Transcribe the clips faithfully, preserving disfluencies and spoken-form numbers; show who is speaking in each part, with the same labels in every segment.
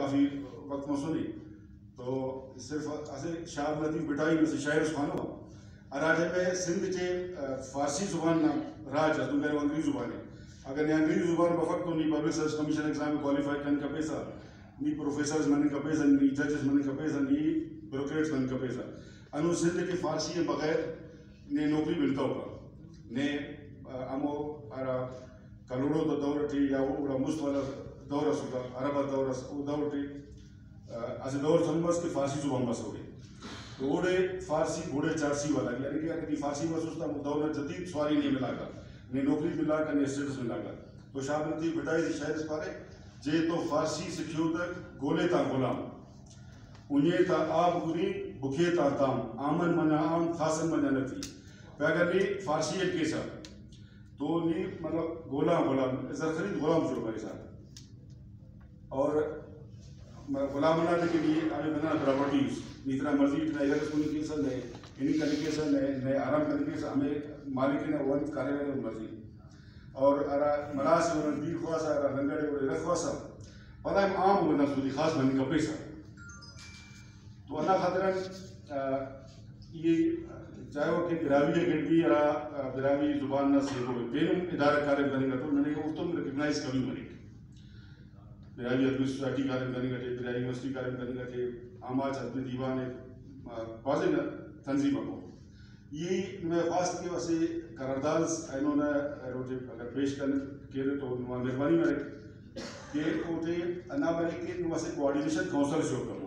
Speaker 1: کافی وقت مسونی تو صرف ایسے شاہ لطیف بٹائی میں سے شاعر سخانو اراجے میں سندھ کے فارسی زبان نا راج ہے تو میرے انگریزی زبان ہے اگر نے انگریزی زبان بفق تو نہیں پبلک سروس کمیشن ایگزام میں کوالیفائی کرنے کا پیسہ نہیں پروفیسرز مننے کا پیسہ نہیں ججز مننے کا پیسہ نہیں بیوروکریٹس مننے کا پیسہ انو سندھ کے فارسی کے بغیر نے نوکری ملتا ہوگا نے امو ارا کروڑوں تو دور تھی یا وہ مست والا دور سکا عربہ دور وہ دور تھی ایسے دور سن بس کہ فارسی زبان بس ہو گئی تو اوڑے فارسی گھوڑے چارسی والا یعنی کہ اگر فارسی بس اس کا دور جدید سواری نہیں ملا گا نہیں نوکری ملا گا نہیں اسٹیٹس ملا گا تو شاہ لطیف بٹائی سے شاعر اس پارے جے تو فارسی سکھیو تک گولے تا غلام انہیں تا آب گری بکھے تا تام آمن منا آم خاصن منا نتی اگر نہیں فارسی ایک کیسا تو نہیں مطلب غلام غلام ازر خرید غلام شروع میرے ساتھ اور غلام بنا کے لیے ہمیں بنا پراپرٹیز اتنا مرضی اتنا ادھر اس کو نہیں کیسا نئے انہیں کرنے کیسا نئے نئے آرام کرنے کیسا ہمیں مالک نے ون کارے والے مرضی اور مراس میں دیر خواصا رنگڑے اور رکھ خواصا پتہ ہے عام ہونا سودی خاص بننے کا پیسہ تو اللہ خاطران یہ چاہے وہ کہ براوی اکیڈمی یا براوی زبان نہ سیکھو بینم ادارہ کارم کرنے کا تو انہوں نے کہا اتم ریکگنائز کبھی بنے براوی ادبی سوسائٹی کارم کرنے کا تھے براوی یونیورسٹی کارم کرنے کا تھے آماج ادبی دیوان واضح تنظیموں کو یہ میں خواست کے واسے قرارداد انہوں نے روٹے اگر پیش کرنے کے لیے تو مہربانی میں رکھ کہ اوٹے انا بنے کہ واسے کوآرڈینیشن کونسل شو کروں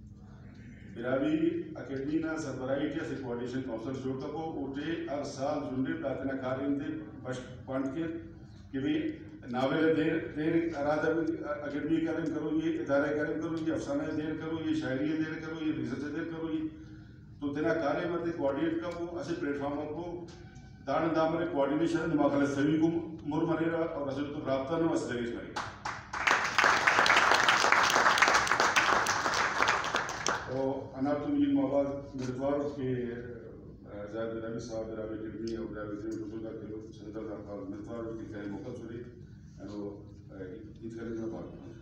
Speaker 1: براوی اکیڈمی نا سربراہی کے سے کوآرڈینیشن کونسل شو کرو اوٹے ہر سال جنڈے تاکہ کاریم دے بش پانٹ کے کہ بھی ناول دیر دیر ارادہ اکیڈمی کارم کرو یہ ادارہ کارم کرو یہ افسانہ دیر کرو یہ شاعری دیر کرو یہ ریسرچ دیر کرو یہ تو تیرا کارے مت کوآرڈینیٹ کا وہ ایسے پلیٹ فارم کو دان دامرے کوآرڈینیشن نماکل سبھی کو مر مرے رہا اور ایسے تو رابطہ نہ واسطے لگے مرے تو انا تو یہ مواد مردوار کے زیادہ براوی صاحب براوی اکیڈمی اور براوی زمین بزرگا کے لوگ سنتر کا مردوار کی کہیں موقع چھوڑی اور یہ کرنے کا بات